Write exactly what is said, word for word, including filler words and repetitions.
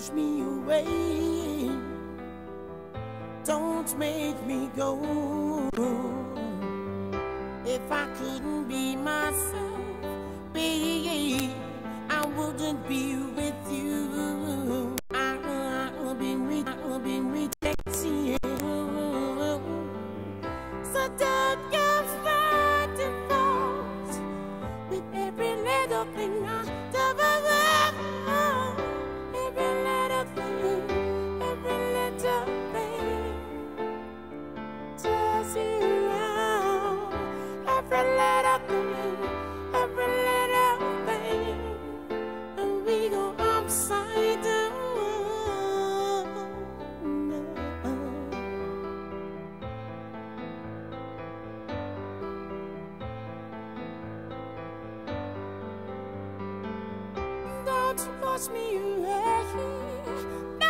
push me away. Don't make me go. If I couldn't be myself, babe, I wouldn't be with you. I've been, re I've been rejecting you. So don't go fighting fault with every little thing I do. Every little thing, every little thing tells you now. Every little thing, every little thing, and we go upside down. Don't push me away.